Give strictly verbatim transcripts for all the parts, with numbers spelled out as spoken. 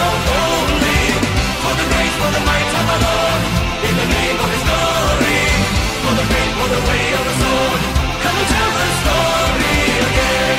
so holy, for the grace, for the might of the Lord, in the name of His glory, for the faith, for the way of the sword. Come and tell the story again.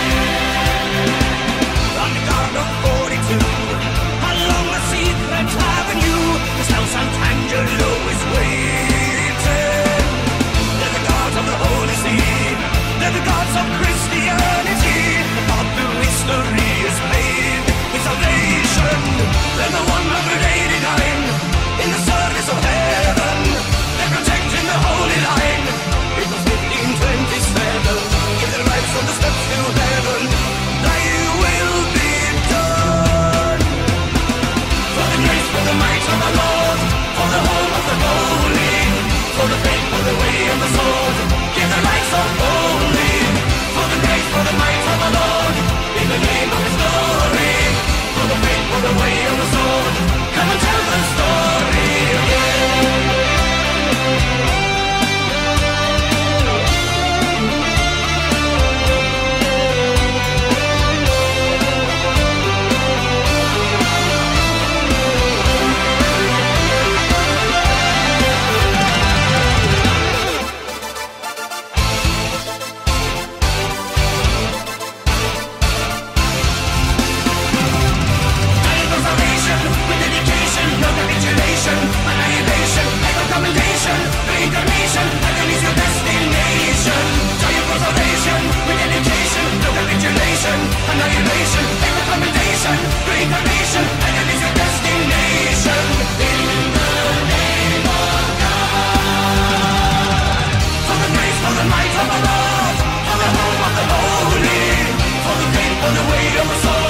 On the guard of forty-two, along the secret avenue, Castel Sant'Angelo is waiting. They're the guards of the Holy See, they're the gods of Christianity, but the mystery is made with salvation. They're the one hundred eighty-nine in the service of heaven, they're protecting the holy line. It was fifteen twenty-seven, give their lives on the steps to heaven. Thy will be done. For the grace, for the might of the Lord, for the home of the holy, for the faith, for the way of the sword, give their lives so holy. For the grace, for the might of the Lord, in the name of His glory, for the faith, for the way of the sword. Come and tell the story again. Annihilation, recommendation, reincarnation, heaven is your destination. Joy of preservation, with education, no capitulation, annihilation, recommendation, reincarnation, heaven is your destination. In the name of God, for the grace, for the might of the Lord, for the home of the holy, for the faith, for the way of the soul.